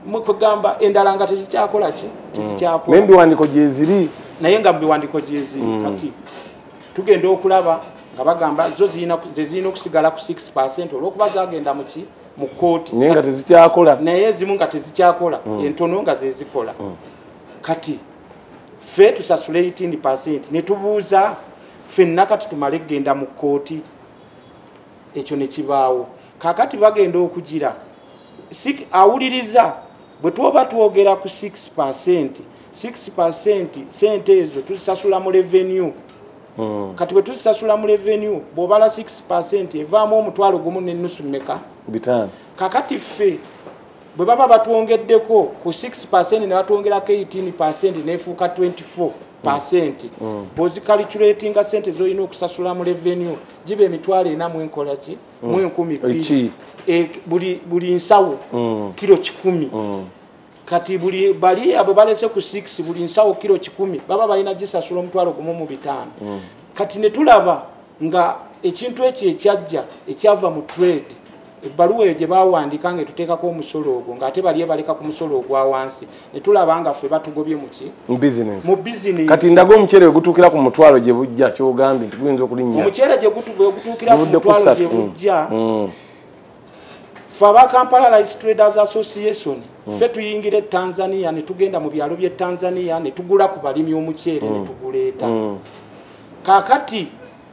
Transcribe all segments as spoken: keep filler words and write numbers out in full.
mukugamba endala nga tezikyakola ki tezikyakola mm. N'ebiwandiiko gye ziri naye nga mu biwandiiko gye ziri mm. Kati tugenda okulaba nga bagamba zo zirina okusigala ku six percent olw'okuba zagenda muki mu kooti naye nga tezikyakola naye ezimu nga tezikyakola mm. Entono nga zezikola mm. Kati ffe tusasula eighteen percent ne tubuuza ffenna kati tumale kgenda mu kooti ekyo ne kibaawo kaakati bagenda okugira awuliriza bwe tuoba twogera ku six percent six percent sente ezo tuzisasula mu revenue mm. Kati bwe tuzisasula mu revenue bw'obala six percent evaamu omutwalo gumu n'ennusu mmeka bitaano kakati ffe bwe baba batwongeddeko ku six percent ne batwongerako eighteen percent neefuuka twenty-four percent mm. bw'ozicalculatinga sente z'olina okusasula mu revenue giba emitwalo ena mu enkola ki mm. mu enkumi bbiri e, buli, buli nsawo mm. kiro kikumi mm. Kati buli bali abo balese ku six buli nsawo kiro kikumi baba balina gisasula omutwalo gumu mu bitaano mm. Kati ne tulaba nga ekintu ekyo ekyajja ekyava mu trade ebbaluwa eyo gye baawandika nga etuteekako omusolo ogwo ng'ate bali baleka ku musolo ogwa wansi ne tulaba nga ffe batugobye mu ki mu bizinesi kati ndaga omuceere we gutuukira ku mutwalo gye bujja kyogambye nti guyinza okulinnya omuceere gye gutuukira ku mutwalo gye bujja ffe aba Kampala Rice Traders Association ffe tuyingira e Tanzania ne tugenda mu byalo by'e Tanzania ne tugula ku balimi omuceere ne tuguleeta kaakati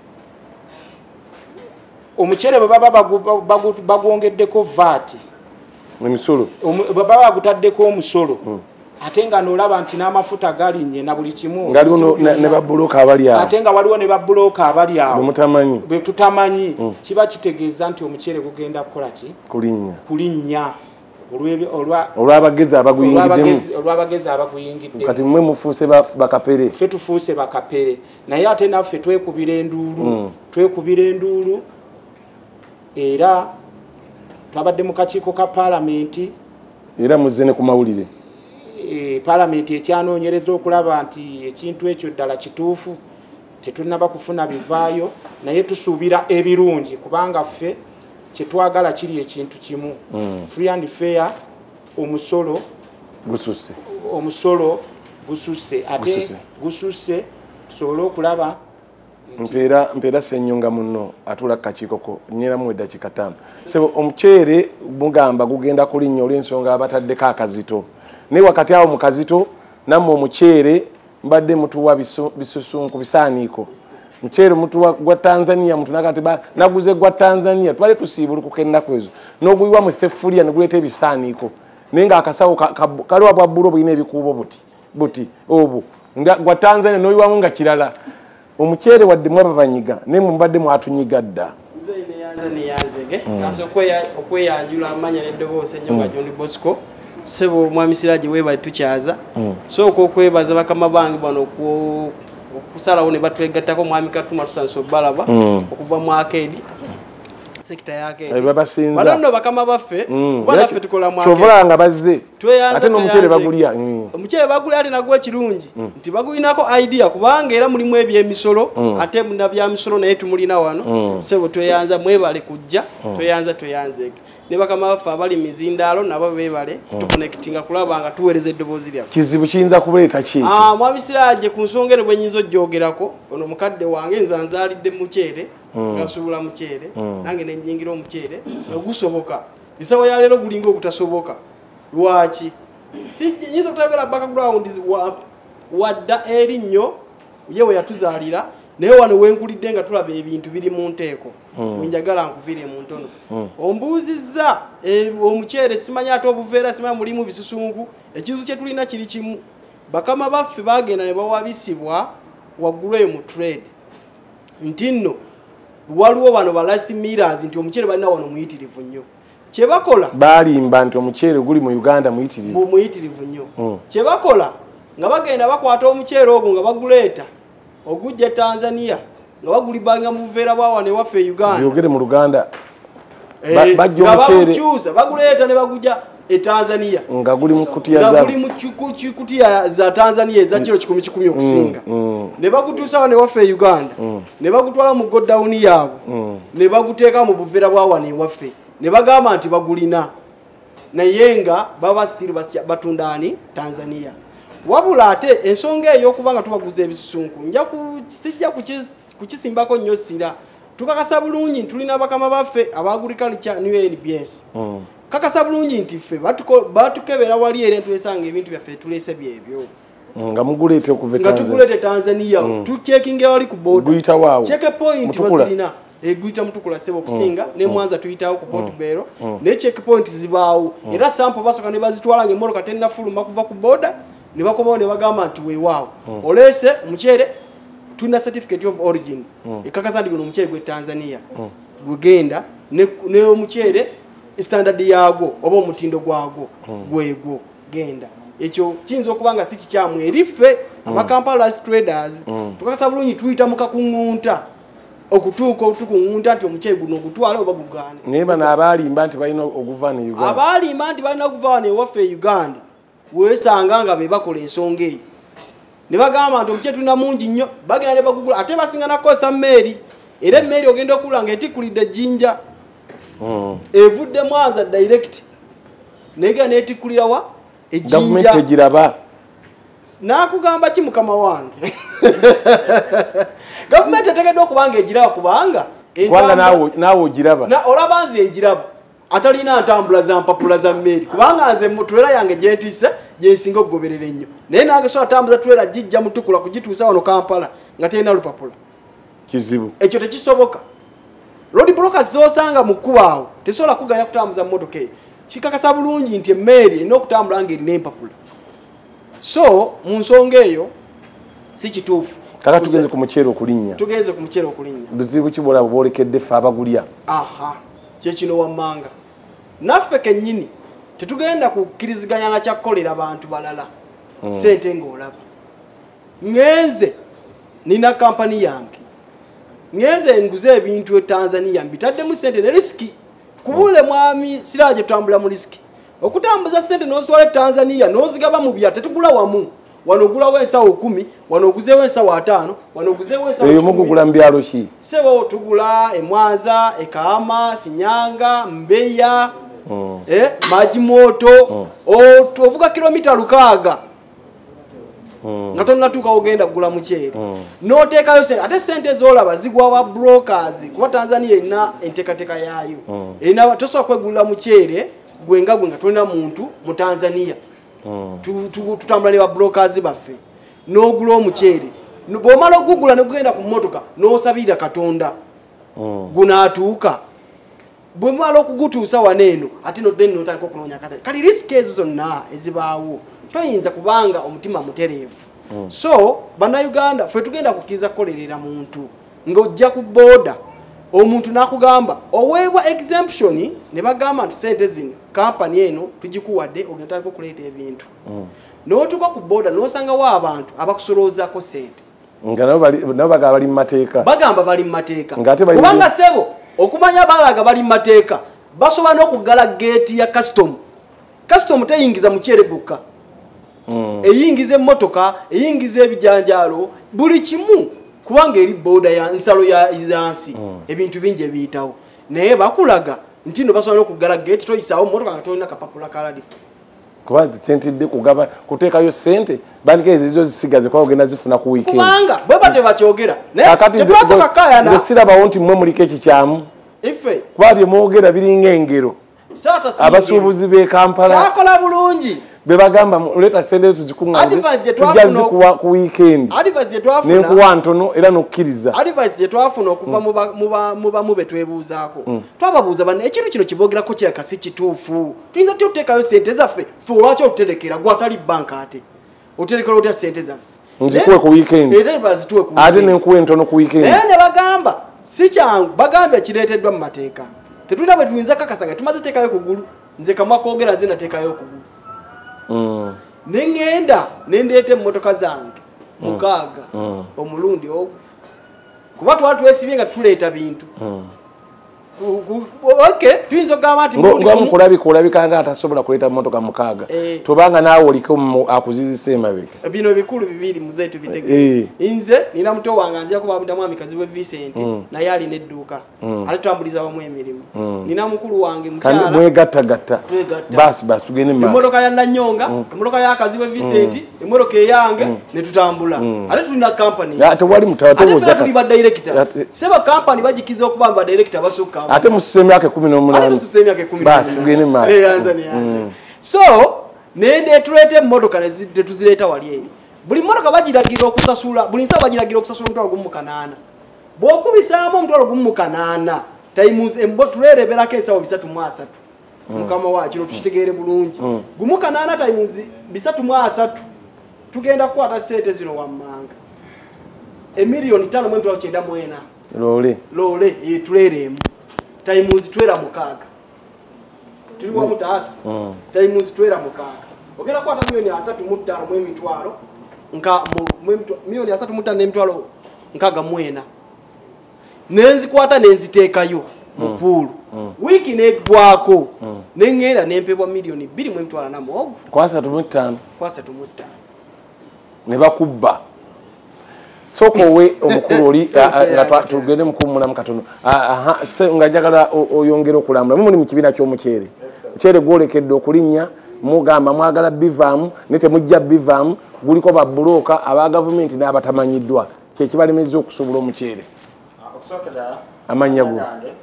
omuceere bwe baba bagwongeddeko vaati emisolo bwe baba bagutaddeko omusolo ate nga n'olaba nti n'amafuta galinnye na buli kimu ngaliwo ne babbulooka abali awo ate nga waliwo ne babbulooka abali awo bemutamanyi bwe tutamanyi kiba kitegeeza nti omuceere gugenda kukola ki kulinnya kulinnya olw'abagezi abaguyingiddemu olw'abagezi abaguyingidde kati mmwe mufuuse bakapere ffe tufuuse bakapere naye ate naffe twekubira enduulu twekubira enduulu era twabadde mu kakiiko ka Palamenti era muzze ne ku mawulire e, Palamenti ekyanoonyereza okulaba nti ekintu ekyo ddala kituufu tetulinaba kufuna bivaayo naye tusuubira ebirungi kubanga ffe kyetwagala kiri ekintu kimu mm. Free and fair omusolo gususse omusolo gususse ate gususse tusobole okulaba mpeera mpeera Ssennyonga munno atula kakiiko ko nnyeramu eddakiika ttaano sebo omuceere mugamba gugenda kulinnya olw'ensonga abataddeko akazito naye wakati awo mu kazito nammwe omuceere mbadde mutuwa bisusunku bisaaniiko muceere mutuwa gwa Tanzania mutunaka nti naguze gwa Tanzania twale tusiibulukuka ennaku ezo n'oguyiwa mu seffuliya ne guleeta ebisaaniiko naye ng'akasawo kaliwa bwa bbulo bulina ebikuubo buti buti obwo gwa Tanzania n'oyiwamu nga kirala omuceere wadde mwaba banyiga naye mubadde mwatunyiga dda okweyanjula amanya n'eddoboozi Ennyonga John Bosco sebo mwami Siragi weebale tukyaza sooka okwebaza bakama bange bano okusalawo ne batwegattako mwami Katuma Tusanso Balaba okuva mu Arcade sekita yake bano bakama baffe banaffe tukola mu Arcade kyovolanga bazze ate n'omuceere bagulya omuceere bagulya ate nagwo ekirungi nti baguyinako idea kubanga era mulimu ebyemisolo ate muna byamisolo naye tumulina wano sebo tweyanza mwebale kujja tweyanza tweyanze ne bakama baffe abali mizindaalo nabo beebale tuconnectinga kulaba nga tuweereza eddoboozi lyaffe kizibu kiyinza kubuleeta ki ah mwami Siragi ku nsonga eno bwe nnyinza ogyogerako ono mukadde wange nze nzaalidde muceere ngasuubula muceere nange ne nnyingira omuceere ogusoboka isawo ya leero gulinga ogutasoboka lwaki si nyiza okutayogera background wadda erinnyo yewe yatuzaalira naye wano wenkulidde nga tulaba ebintu biri mu nteeko wenjagala nkuviire mu ntono ombuuzizza omuceere simanyi ate obuveera simanyi mulimu bisusunku ekizubu kye tulina kiri kimu bakama baffe bagenda ne bawabisibwa waggulu eyo mu trade nti nno waliwo bano balasi mirrors nti omuceere balina wano muyitirivu nnyo kyebakola balimba nti omuceere guli mu Uganda muyitirivu muyitirivu nnyo kyebakola nga bagenda bakwata omuceere ogwo nga baguleeta ogujja Tanzania nga bagulibanga mu buveera bwa wano ewaffe e Uganda yogere mu Luganda bajja omuceere baguleeta ne bagujja e Tanzania nga guli mu kkutiya za guli mu kkutiya za Tanzania eza kiro kikumi kikumi okusinga ne bagutuusa wano ewaffe e Uganda ne bagutwala mu godown yaabwe ne baguteeka mu buveera bwa wano ewaffe ne bagamba nti bagulina naye nga baba still batundani Tanzania. Wabula ate ensonga eyokuba nga tubaguza ebisusunku nja kusijja kukisimbako nnyo sira. Tukakasa bulungi tulina bakama baffe aba agriculture new N B S. Mm. Kakasa bulungi nti ffe batukebera wali era ntwesanga ebintu byaffe tulese byebyo. Nga mugulete okuva Tanzania. Nga tugulete Tanzania. Mm. Tucheckinge wali ku board. Guita waawo. Check point bazirina. E guita mutukula sebo kusinga mm. ne Mwanza tuyitawo ku Port Belo mm. ne check point zibaawo. Mm. Era sample basoka ne bazitwala nge moroka tena fuluma kuva ku border ne bakomawo ne bagamba nti weewaawo. Mm. Olese omuceere tuna certificate of origin. Mm. Ekakasa ndi gono omuceere gwe Tanzania. Mm. Gugenda ne ne omuceere standard yago oba omutindo gwago mm. gwego genda. Ekyo kiyinza okubanga si kikyamu erife mm. abakampala traders mm. tukakasa bulungi tuyita mukakungunta okutuuka otukungunta nti omuceere guno ogutwala oba gugane naye bano abalimba nti balina okuvaana e Uganda abalimba nti balina okuvaana ewaffe e Uganda weesanga nga be bakola ensonga eyo ne bagamba nti omuceere tulina mungi nnyo bagenda ne bagugula ate basinga nakozesa mmeeri era emmeeri ogenda okula nga etikulidde jjinja mm. evudde Mwanza direct negenda neetikulira wa Government ejiraba nakugamba ki mukama wange Government etegedde okubanga ejiraba kubanga kwanga nawo nawo ojiraba na olabanzi enjiraba atalina ntambula za mpapula za mmeri kubanga nze mutwera yange gyentise gyensinga okugoberera ennyo naye nange so atambuza twera jijja mutukula kugituusa wano Kampala nga terina lupapula kizibu ekyo tekisoboka road brokers zosanga mu kubaawo tesobola kuganya kutambuza mmotoka eyo kikakasa bulungi nti emmeri erina okutambula ng'erina empapula so mu nsonga eyo si kituufu kaka tugeze ku muceere okulinnya tugeze ku muceere okulinnya buzibu kibola bwolekedde ffe abagulya aha kyekino wammanga naffe kennyini tetugenda kukkiriziganya na kyakkolera abantu balala mm. sente ng'olaba ngenze nina kampani yange ngenze nguze ebintu e Tanzania mbitaddemu sente ne risiki kubule mwami siraje tutambula mu riski okutambuza sente n'oswala Tanzania n'ozigaba mu bya tetugula wamu wano gula wensawo kumi wano guze wensawo atano wano guze wensawo eyo mugugula mbyalo ki sebo tugula e Mwanza e Kahama Sinyanga Mbeya mm. eh maji moto mm. o tovuga kilomita lukaga mm. ngato natuka ogenda kugula muceere mm. no teka yo sente ate sente zola bazigwa wa brokers kuba Tanzania ina entekateka yayo mm. ina toso kwegula muceere gwenga gwenga tolina muntu mu Tanzania mm. tutambula ne ba brokers baffe no gula omuceere bwomala okugula ne kugenda ku mmotoka n'osabira Katonda mm. gunaatuuka bwomala okugutuusa waneeno ate no then notandika okunoonya kati kati risk ezo zonna ezibaawo toyinza kubanga omutima mutereevu mm. so bannayuganda ffe tugenda kukkiriza kukolerera muntu ng'ojja ku booda omuntu n'akugamba oweebwa exemption ne bagamba nti sente zino kampani eno tugikuwadde ogenda tandika okuleeta ebintu mm. n'otuuka ku booda n'osangawo abantu abakusoloozako sente nga nabo bagamba bali mu mateeka bagamba bali mu mateeka kubanga sebo okumanya balaga bali mu mateeka basobola n'okuggala geeti ya custom custom teyingiza muceere gukka mm. eyingiza emmotoka eyingiza ebijanjaalo buli kimu kubanga eri booda ya nsalo ya yansi mm. ebintu bingi ebiyitawo naye bakulaga nti no basobola n'okuggala geeti toyisaawo mmotoka nga tolina kapapula kaladifu kuba tentidde kugaba kuteekayo sente bandika ezo zisigaze kwa ogenda zifuna ku weekend kubanga bwe bate bakyogera naye tetwasooka kayana nze sirabawo nti mmwe muliko ekikyamu ife kuba bye mwogera biringa engero abasuubuzi b'e Kampala kyakola bulungi be bagamba leeta sente tuzikuŋŋaze tujja zikuwa ku weekend nenkuwa ntono era n'okkiriza advice gye twafuna okuva mu bamu be twebuuzaako twababuuza bano ekintu kino kiboogerako kiraka si kituufu tuyinza tutya otuteekayo sente zaffe fe olwaki otuterekera gwe atali banka ate oterekera otya sente zaffe nzikuwe ku weekend ate nenkuwa entono ku weekend naye ne bagamba si kyangu bagambye kireeteddwa mu mateeka tetulina bwe tuyinza kakasa nga tumaze teekayo kugulu nze kamwa koogera nze nateekayo okugulu mm. nengenda nendeeta emmotoka zange mukaaga mm. omulundi ogwo kuba twali twesibye nga tuleeta bintu mm. okay tuyinza okugamba nti nga mukulabika olabika nga atasobola kuleeta mmotoka mukaaga tobanga naawe oliko akuzizisa emabega bino bikulu bibiri muzeeyi tubitegeere nze nina muto wange anzira kuba mwami kazi we Vincent naye alina edduuka ate tutambuliza wamu emirimu nina mukulu wange mukyala mwegattagatta basi basi tugende mu emmotoka ya Nanyonga emmotoka ya kazi we Vincent emmotoka eyange ne tutambula ate tulina company tewali mutawatewoza tuli ba director seba company bajikiza okuba ba director basukka ate museme yake kumi n'omunaana ate museme yake kumi n'omunaana basi tugende mu eh Tanzania so nende tulete emmotoka ne tuzileta wali eri buli mmotoka bagiragira okusasula buli nsa bagiragira okusasula omutwalo gumu kanaana bw'okubisaamu omutwalo gumu kanaana times embo tulereberako ensawo bisatu mu asatu mukama wa kino tukitegeere bulungi gumu kanaana times bisatu mu asatu tugenda kukwata sente zino wammanga emiliyoni ttaano mu emitwalo kyenda mu ena lole lole yetuleremu times twera mukaaga tuli wamu taata times twera mukaaga ogenda kukwata miliyoni asatu mu ttaano mu emitwalo nka miliyoni asatu mu ttaano n'emitwalo nkaaga mu ena nenzikwata nenziteekayo mu puulu wiiki neggwako neŋŋenda nempebwa miliyoni bbiri mu emitwalo ana mu ogwo kwasatu mu ttaano kwasatu mu ttaano ne bakubba soko we omukulu oli nga tugende mukummulamu katono nga njagala oyongera okulambula mumuli mu kibiina ky'omuceere muceere gwolekedde okulinnya mugamba mwagala bivaamu ne temujja bivaamu guliko babbulooka aba gavumenti n'abatamanyiddwa kyekibalemeza okusobola omuceere amannya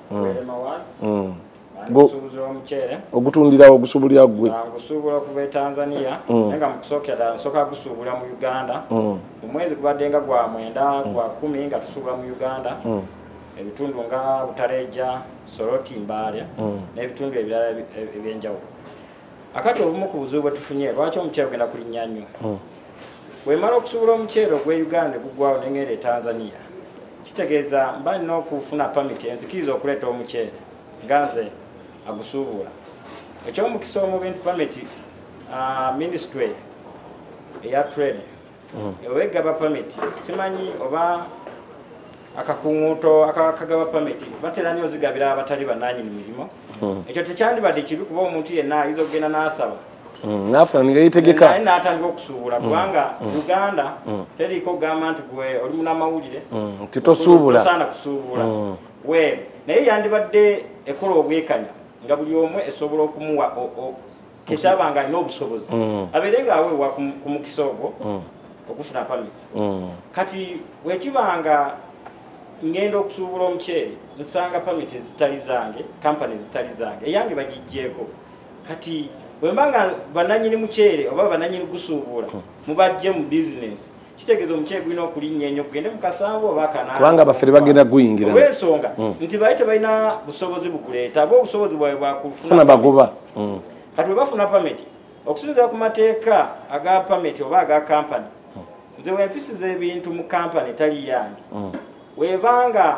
go ogutundirawo ogusubulira gwe gusuubula okuva e Tanzania naye nga mukusookera nsooka gusuubula mu Uganda omwezi gubadde nga gwa mwenda gwa kumi nga tusuubula mu Uganda ebitundu nga Butaleja Soroti Mbale n'ebitundu ebirala ebyenjawulo akati obumu ku buzibu bwe tufunye lwaki omuceere ogenda kulinnya nnyo bwemala okusuubula omuceere ogw'e Uganda ne guggwawo n'engenda e Tanzania kitegeeza mba nina okufuna pamiti enzikiriza okuleeta omuceere nga nze agusuubula ekyomukisa omubintu pamiti ministry eya trade ewegaba pamiti simanyi oba akakunguuto akagaba pamiti batera nnyo ozigabira abatali bannannyini mirimo ekyo tekyandibadde kibi kuba omuntu yenna ayinza okugenda n'asaba nafuna nigayitegeka naye n'atandika okusuubula kubanga Uganda teriiko okugamba nti gwe oli munamawulire titosuubula tosaana kusuubula weeru naye yandibadde ekola obwekanya nga buli omu esobola okumuwa kekyaba nga alina obusobozi abeere nga aweebwa ku mukisa ogwo okufuna pamiti kati wekibanga ngenda okusuubula omuceere nsanga pamiti zitali zange kampani zitali zange eyange bagijjeeko kati bwembanga bannannyini muceere oba bannannyini gusuubula mubajje mu bizinesi kitegeeza omuceere gulina okulinnya ennyo kugende mu kasanvu oba kanaana kubanga bafere bagenda guyingira olw'ensonga nti baali tebalina busobozi bukuleeta aba obusobozi bwabwe bwakufuna bagoba kati bwe bafuna pamiti okusinziira ku mateeka aga pamiti oba aga kampani nze wempisiza ebintu mu kampani tali yange webanga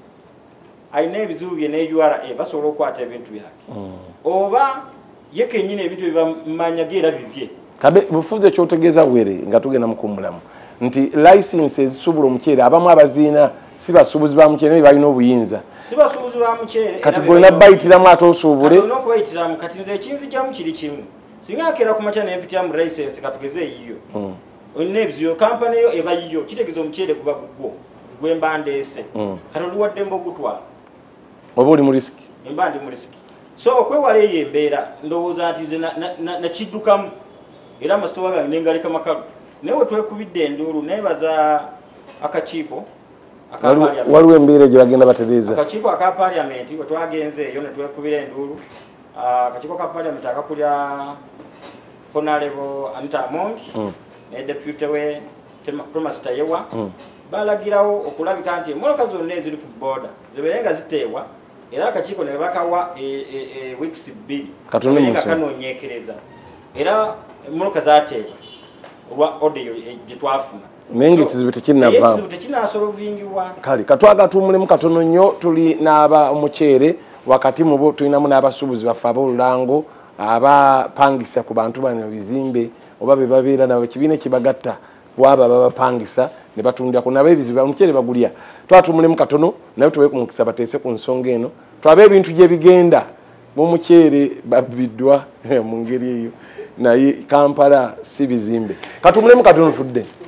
alina ebizibu bye ne U R A basobola okukwata ebintu byake oba ye kennyini ebintu byebamanyaga era bibye kabe bufuze ekyotegeeza were nga tugenda mukummulamu nti license ezisuubula omuceere abamu abaziina si basuubuzi ba muceere naye balina obuyinza si basuubuzi ba muceere kati golina bayitiramu ate osuubule kati olina okubayitiramu kati nze ekinzigyamu kiri kimu singa akeera ku makya nempitiramu license katugeze eyiyo olina ebizibu kampani yo eba yiyo kitegeeza omuceere guba gugwo gwe mba ndeese kati oliwaddemba ogutwala oba oli mu risiki emba ndi mu risiki so okwewala eyo embeera ndowooza nti nze nakiddukamu era amasitowa gange nengaleka makalu naye wetwekubidde enduulu nebaza akakiiko waliwo embeera gye bagenda batereeza akakiiko aka paliamenti wetwagenze eyo netwekubira enduulu akakiiko ka paliamenti akakulya honarebo Anita Amongi ne depute we Thomas Tayewa balagirawo okulabika nti emmotoka zonna eziri ku booda zibeere nga ziteebwa era akakiiko ne bakawa weeks bbiri nga kanoonyeekereza era emmotoka zaateebwa olwa odeyo gye twafuna naye ngaekizibu tekinnavaamu tekinnasolovingibwa kale katwagatumulemu katono nnyo tuli n'aba omuceere wakati mu bo tulinamu n'abasuubuzi baffe ab'olulango abapangisa ku bantu bano bizimbe oba be babeera nabo ekibiina ekibagatta waba babapangisa ne batundako nabo ebizibu omuceere bagulya twatumulemu katono naye tuwe ku mukisa bateese ku nsonga eno tulabe ebintu gye bigenda bomuceere babbiddwa mu ngeri eyo naye Kampala si bizimbe katumulemu katono tudde